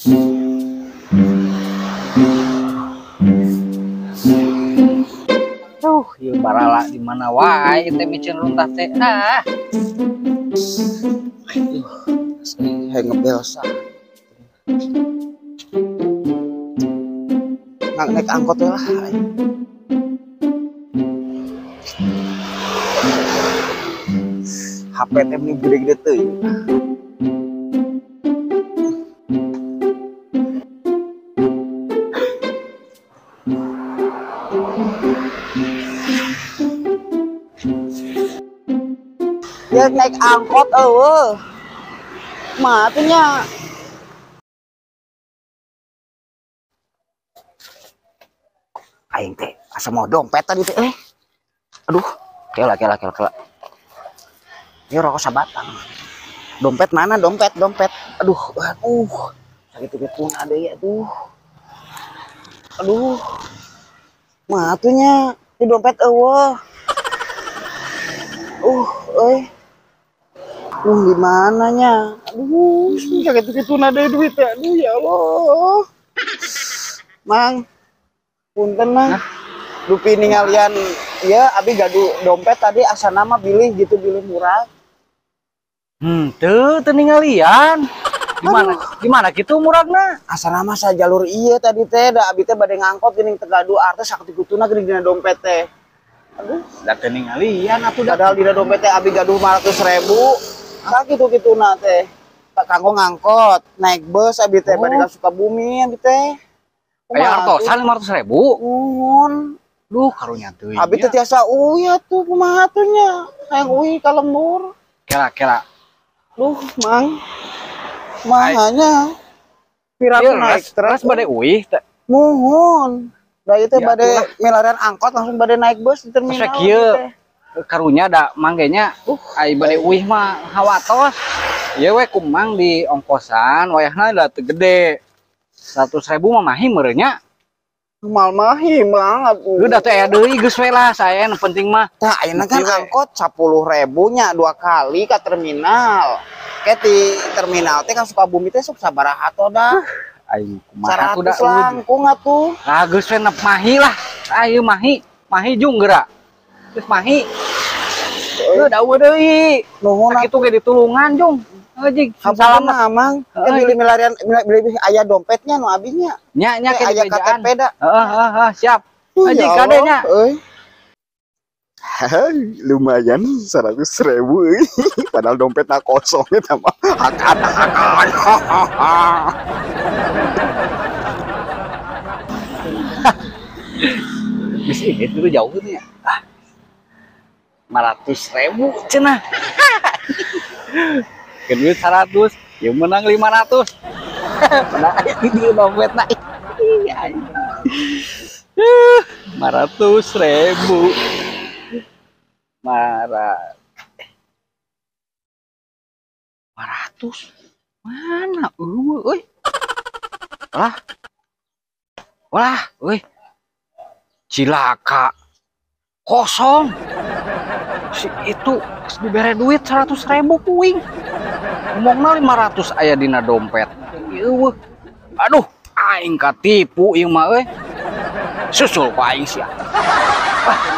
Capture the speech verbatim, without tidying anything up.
Tuh, ieu barala di mana wae teh micin runtah teh. Ah. Aduh, saya ngebel sah. Nggak naik angkot ya lah. H P teh ini gede-gede tuh. Dia naik angkot eueuh. Matunya. Aing teh asa mau dompet tadi teh. Eh. Aduh, kela kela kela kela. Ini rokok sabatang. Dompet mana? Dompet, dompet. Aduh, aduh. Sakit-sakit ada ya, aduh. Aduh. Matunya di dompet eueuh. Uh, euy. Uh, di mananya? Aduh, sakit-sakit ada duit ya. Aduh, ya Allah. Mang. Punten, Mang. Dupi ningalian ya abi gaduh dompet tadi asa nama bilih gitu, bilih murah. Hmm, tuh teu ningalian. Gimana? Gimana gitu muragna? Asa nama sa jalur ieu tadi teh da abi teh bade ngangkot geuning teu gaduh artes sakitutuna geuning dina dompet teh. Aduh, Da teu ningalian atuh da. padahal dina dompet teh abi gaduh lima ratus ribu. Sakitu-kituna teh. Kanggo ngangkot, naik bus abi teh bade ka Sukabumi abi teh. Aya artosan lima ratus ribu. Nuhun. Duh, karunya teuing. Abi teh tiasa uyah tuh kumaha tuh nya. Hayang uih ka lembur. Kira-kira. Duh, Mang. Mahanya. Piraku naik terus bade uih teh. Muhun. Da ieu teh Ya, bade milarian angkot langsung bade naik bus di terminal. Terus kieu karunya da manggenya uh ai bade uih mah hawatos. Ieu we kumang di ongkosan wayahna da teu gede. seratus ribu mah mahi meureunya. Mal mahi banget. Udah teh aya deui geus we lah saya yang penting mah. Tah ayeuna kan angkot sepuluh ribu nya dua kali ke terminal. Kayak di terminal teh kan Sukabumi teh sok sabaraha atoh dah. Aing kumaha seratus langkung atuh. Ah geus we nep mahi lah. Ayo mahi, mahi jung geura. Geus mahi. Heuh daeuh deui. Nuhun kitu ge ditulungan jung. Heuh salam amang. Kan bilih milarian bilih aya dompetnya nu abinya. Nya nya aya K T P da. Heeh heeh siap. Aji kadenya. Euy. Lumayan seratus ribu euy. Padahal dompetnya kosong eta mah. Hakan hakan. Bis ini dulu jauh nih ya. lima ratus ribu cenah. Kedua seratus, yang menang lima ratus. Pada ayat di dompet naik. lima ratus ribu. Marah. lima ratus. Mana? Uh, euy. Lah. Wah, euy. Cilaka. Kosong. Si itu dibere duit seratus ribu puing. Ngomongna lima ratus aya dina dompet. Eueuh. Aduh, aing katipu ieu mah euy. Susul ku aing sia. Wah.